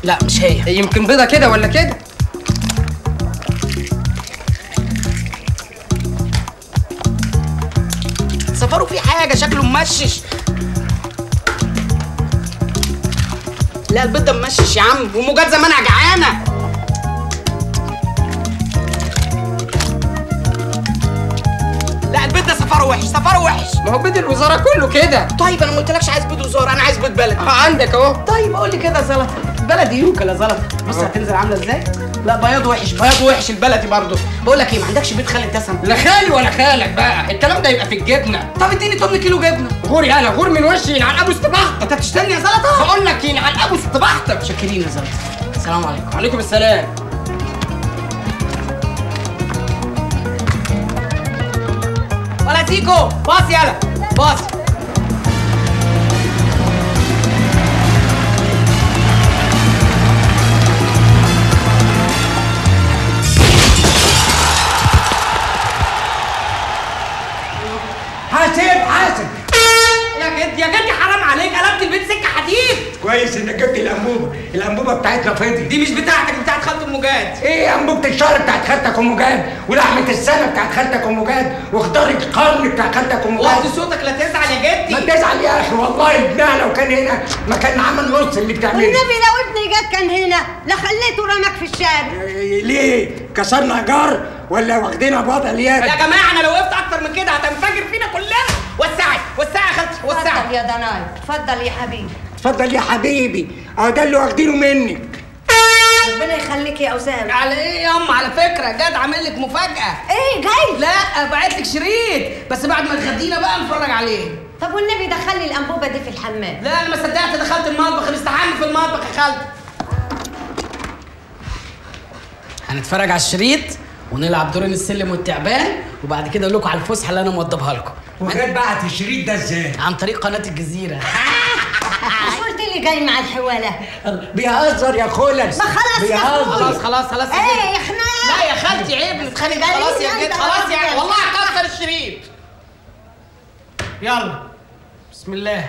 لا مش هي، يمكن بيضه كده ولا كده. سفره في حاجه شكله ممشش. لا البيض ده ممشش يا عم، ومجاد زمانها جعانه. لا البيض ده سفره وحش، سفره وحش. ما هو بيض الوزاره كله كده. طيب انا ما قلتلكش عايز بيض وزاره، انا عايز بيض بلدي. عندك اهو. طيب قول لي كده زلطه بلدي يوكل يا زلطه. بص هتنزل عامله ازاي؟ لا بياض وحش، بياض وحش البلدي برضه. بقول لك ايه، ما عندكش بيض خالي دسم؟ لا خالي ولا خالك بقى، الكلام ده يبقى في الجبنه. طب اديني 8 كيلو جبنه. غور يالا، غور من وشي ينعل ابو استباحتك. انت بتشتمني يا زلطه؟ بقول لك ينعل ابو استباحتك. شاكرين يا زلطه. السلام عليكم. وعليكم السلام. ولا تيكو باص يالا باص. حاسب يا جدي حرام عليك، قلبت البيت سكه حديد. كويس انك جبت الانبوبه بتاعتنا فضي. دي مش بتاعتك، بتاعت خالة ام جاد. ايه انبوبه الشهر بتاعت خالتك ام جاد، ولحمه السنه بتاعت خالتك ام جاد، وخضار القرن بتاع خالتك ام جاد. وطي صوتك لا تزعل يا جدي. ما تزعل يا اخي، والله ابنها لو كان هنا ما كان عمل نص اللي بتعمله. والنبي لو ابني جاد كان هنا لخليته رماك في الشارع. ليه؟ كسرنا جار ولا واخدينها بوضع اليد؟ يا جماعه انا لو وقفت اكتر من كده هتنفجر فينا كلنا. وسعي يا خالتي وسعي. اتفضل يا دناي، اتفضل يا حبيبي. اتفضل يا حبيبي، اهو ده اللي واخدينه منك. ربنا يخليك يا اسامه. على ايه يا ام؟ على فكره جاد عامل لك مفاجاه. ايه جاي؟ لا بعت لك شريط، بس بعد ما تغدينا بقى نتفرج عليه. طب والنبي دخلي الانبوبه دي في الحمام. لا انا ما صدقت دخلت المطبخ، نستحمى في المطبخ يا خالتي. هنتفرج على الشريط ونلعب دورين السلم والتعبان، وبعد كده اقول لكم على الفسحه اللي انا موضبها لكم. وجاد بعت الشريط ده ازاي؟ عن طريق قناه الجزيره. مش قلت لي جاي مع الحواله؟ بيهزر يا خلص. ما خلاص يا خلاص خلاص خلاص. ايه يا خناقه؟ لا يا خالتي عيب نتخانق. خلاص يا جد خلاص يعني، والله هكسر الشريط. يلا بسم الله.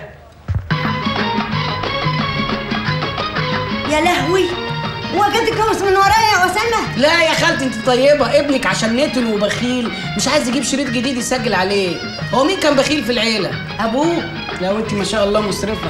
يا لهوي، هو جد اتجوز من ورايا يا اسامه؟ لا يا خالتي انت طيبه، ابنك عشان نتن وبخيل مش عايز يجيب شريط جديد يسجل عليه. هو مين كان بخيل في العيله؟ ابوه. لا وانت ما شاء الله مسرفه.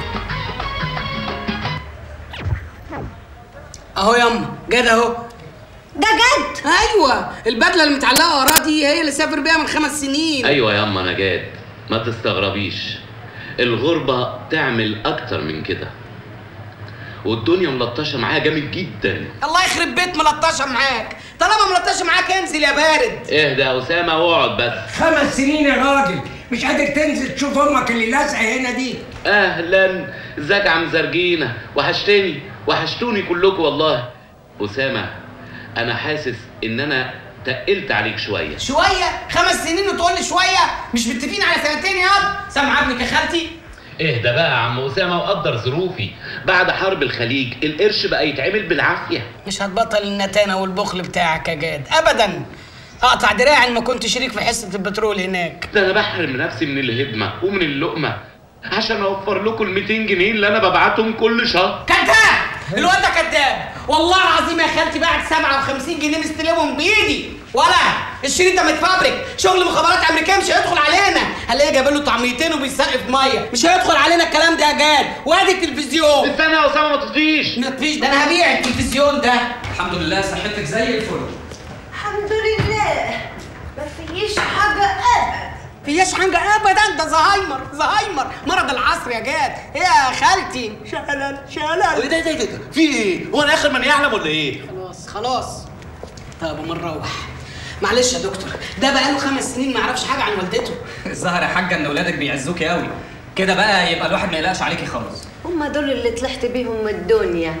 اهو ياما جد اهو. ده جد؟ ايوه البدله اللي متعلقه وراه دي هي اللي سافر بيها من 5 سنين. ايوه ياما انا جاد، ما تستغربيش، الغربه تعمل اكتر من كده، والدنيا ملطشه معايا جامد جدا. الله يخرب بيت ملطشه معاك، طالما ملطشه معاك انزل يا بارد. اهدى يا اسامه واقعد بس. 5 سنين يا راجل، مش قادر تنزل تشوف امك اللي لازقه هنا دي. اهلا، ازيك يا عم زرجينه؟ وحشتوني كلكم والله. اسامه انا حاسس ان انا تقلت عليك شويه. 5 سنين وتقول لي شويه؟ مش متفقين على 2 سنين ياض؟ سامع ابنك يا خالتي؟ اهدى بقى يا عم اسامه وقدر ظروفي، بعد حرب الخليج القرش بقى يتعمل بالعافيه. مش هتبطل النتانه والبخل بتاعك يا جاد ابدا. اقطع دراعي ان ما كنت شريك في حصه البترول هناك. ده انا بحرم نفسي من الهدمه ومن اللقمه عشان اوفر لكم ال 200 جنيه اللي انا ببعتهم كل شهر. كذاب، الواد ده كذاب والله العظيم يا خالتي. بعد 57 جنيه مستلمهم بايدي. ولا الشريط ده متفبرك، شغل مخابرات امريكيه، مش هيدخل علينا. هلاقيه جايب له طعميتين وبيسقف ميه، مش هيدخل علينا الكلام ده يا جاد. وادي التلفزيون. استنى يا اسامه ما تطفيش. ما تطفيش، ده انا هبيع التلفزيون ده. الحمد لله صحتك زي الفل. الحمد لله، ما فيش حاجه ابدا. فياش حاجه ابدا، ده زهايمر مرض العصر يا جاد. ايه يا خالتي؟ شلل ايه ده في ايه؟ هو انا اخر من يعلم ولا ايه؟ خلاص طب اما نروح. معلش يا دكتور، ده بقاله 5 سنين ما يعرفش حاجه عن والدته. الظاهر يا حاجه ان ولادك بيعزوكي قوي كده، بقى يبقى الواحد ما يقلقش عليكي خالص. هم دول اللي طلعت بيهم من الدنيا.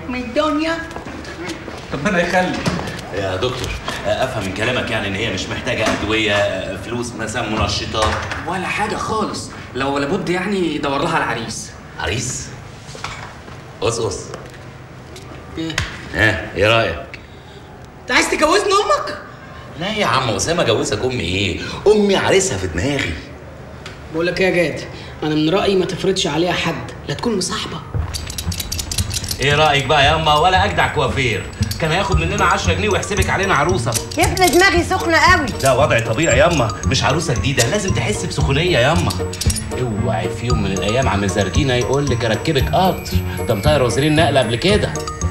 ربنا يخلي. يا دكتور افهم من كلامك يعني ان هي مش محتاجه ادويه، فلوس مثلا، منشطات ولا حاجه خالص، لو لابد يعني يدور لها العريس. عريس؟ قص ايه؟ ايه رايك؟ انت عايز تجوزني امك؟ لا يا عم اسامه، جوزك امي ايه؟ امي عريسها في دماغي. بقول لك ايه يا جاد، انا من رايي ما تفرضش عليها حد، لا تكون مصاحبه. ايه رايك بقى ياما؟ ولا اجدع كوافير كان هياخد مننا 10 جنيه ويحسبك علينا عروسه. يا ابني دماغي سخنه قوي. ده وضع طبيعي ياما، مش عروسه جديده، لازم تحس بسخونيه ياما. اوعي في يوم من الايام عم زرجينه يقول لك اركبك قطر، ده مطير وزير النقل قبل كده.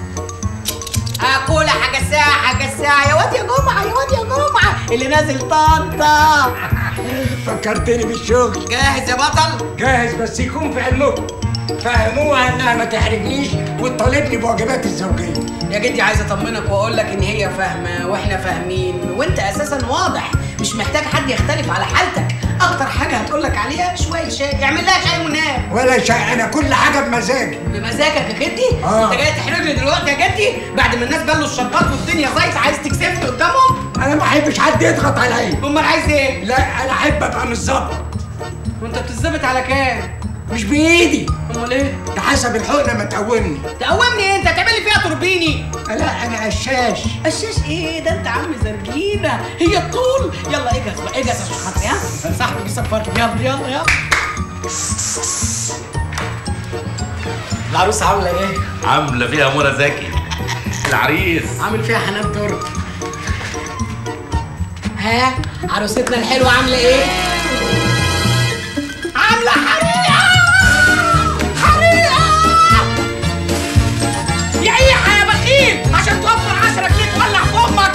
اقول حاجه الساعه يا واد يا جمعه، يا واد يا جمعه اللي نازل طنطا. فكرتني بالشغل. جاهز يا بطل؟ جاهز، بس يكون في علمكم. فهموها انها ما تحرجنيش وتطالبني بواجبات الزوجيه. يا جدي عايز اطمنك واقول لك ان هي فاهمه واحنا فاهمين، وانت اساسا واضح مش محتاج حد يختلف على حالتك. اكتر حاجه هتقول لك عليها شويه شاي، اعمل لها شاي ونام. ولا شيء، انا كل حاجه بمزاجي. بمزاجك يا جدي؟ انت جاي تحرجني دلوقتي يا جدي بعد ما الناس بلوا الشربات والدنيا زيت، عايز تكسفني قدامهم؟ انا ما احبش حد يضغط عليا. امال عايز ايه؟ لا انا احب ابقى متظبط. وانت بتتظبط على كام؟ مش بايدي، امال ايه؟ ده حسب الحقنه ما تقومني. تقومني ايه؟ انت هتعمل لي فيها توربيني؟ لا انا قشاش. قشاش ايه ده؟ انت عم زرجينه، هي الطول. يلا اجهز بقى، اجهز عشان خاطري. ها صاحبي بيسفرني، يلا. العروسه عامله ايه؟ عامله فيها منى زكي. العريس عامل فيها حنان ترك. ها عروستنا الحلوه عامله ايه؟ عامله حريقه. يا ايحة يا بخيل، عشان توفر 10 جنيه تولع في امك.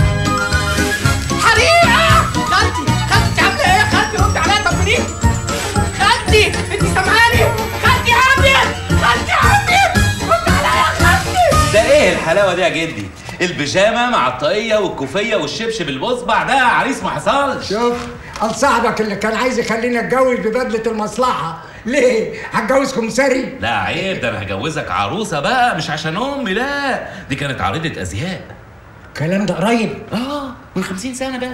حريقه. خالتي عامله ايه يا خالتي؟ رد عليا طمنيني. خالتي انت سامعاني؟ خالتي عامل رد عليا يا خالتي. ده ايه الحلاوه دي يا جدي؟ البيجامه مع الطاقيه والكوفيه والشبشب البصبع، ده عريس ما حصلش. شوف، قال صاحبك اللي كان عايز يخليني اتجوز ببدله المصلحه، ليه؟ هتجوز كمساري؟ لا عيب، ده انا هجوزك عروسه بقى، مش عشان امي، لا دي كانت عارضه ازياء. الكلام ده قريب؟ من 50 سنه بس.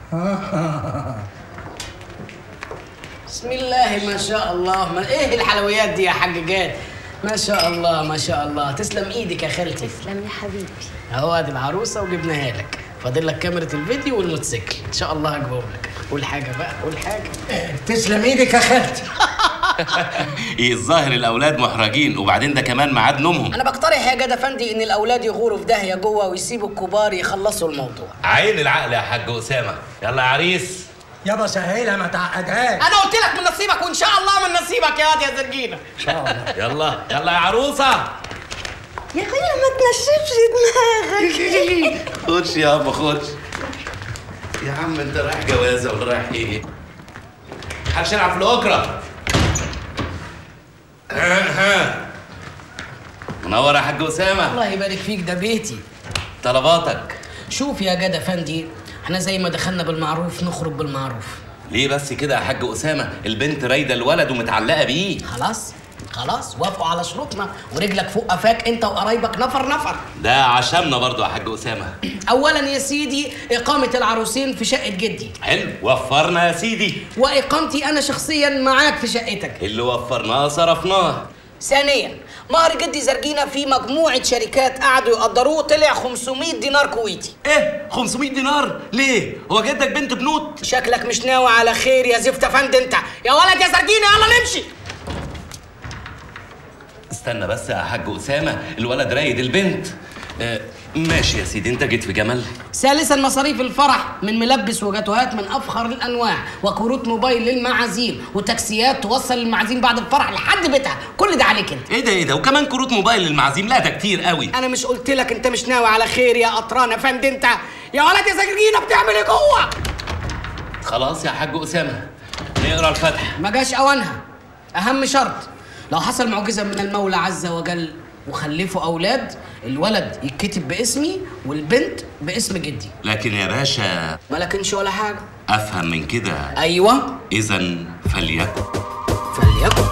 بسم الله ما شاء الله. ايه الحلويات دي يا حاج جاد؟ ما شاء الله ما شاء الله، تسلم ايدك يا خالتي. تسلم يا حبيبي. اهو ادي العروسه وجبناها لك، فاضل لك كاميرا الفيديو والموتوسيكل، ان شاء الله هجيبهم لك. قول حاجه بقى، قول حاجه. تسلم ايدك يا خالتي. ايه الظاهر الاولاد محرجين، وبعدين ده كمان ميعاد نومهم. انا بقترح يا جد افندي ان الاولاد يغوروا في داهيه جوه ويسيبوا الكبار يخلصوا الموضوع. عين العقل يا حاج اسامه. يلا يا عريس. يابا سهلها ما تعقدهاش. انا قلت لك من نصيبك، وان شاء الله من نصيبك يا واد يا زرجينه. ان شاء الله. يلا يا عروسه. يا اخويا ما تنشفش دماغك. خش يابا خش. يا عم انت رايح جوازه ولا رايح ايه؟ محدش يلعب في الاوكرا. منور يا حاج اسامه. الله يبارك فيك، ده بيتي. طلباتك. شوف يا جد افندي، احنا زي ما دخلنا بالمعروف نخرج بالمعروف. ليه بس كده يا حاج اسامه؟ البنت رايده الولد ومتعلقه بيه. خلاص وافقوا على شروطنا، ورجلك فوق قفاك انت وقرايبك نفر. ده عشمنا برضو يا حاج اسامه. اولا يا سيدي اقامه العروسين في شقه جدي. حلو، وفرنا يا سيدي. واقامتي انا شخصيا معاك في شقتك. اللي وفرناه صرفناه. ثانيا مهر جدي زرجينه في مجموعه شركات قعدوا يقدروه طلع 500 دينار كويتي. ايه 500 دينار؟ ليه؟ هو جدك بنت بنوت؟ شكلك مش ناوي على خير يا زفت افندي انت. يا ولد يا زرجينه يلا نمشي. استنى بس يا حاج اسامه، الولد رايد البنت. ماشي يا سيدي، انت جيت في جمل. ثالثا مصاريف الفرح من ملبس وجاتوهات من افخر الانواع، وكروت موبايل للمعازيم، وتاكسيات توصل المعازيم بعد الفرح لحد بيتها، كل ده عليك انت. ايه ده وكمان كروت موبايل للمعازيم؟ لا ده كتير قوي. انا مش قلت لك انت مش ناوي على خير يا قطران يا فندم انت؟ يا ولد يا زرجينه بتعمل ايه جوه؟ خلاص يا حاج اسامه نقرا الفاتحه. ما جاش اوانها. اهم شرط لو حصل معجزه من المولى عز وجل وخلفوا اولاد، الولد يتكتب باسمي والبنت باسم جدي. لكن يا باشا ما لكنش ولا حاجه. افهم من كده. ايوه. اذا فليكن.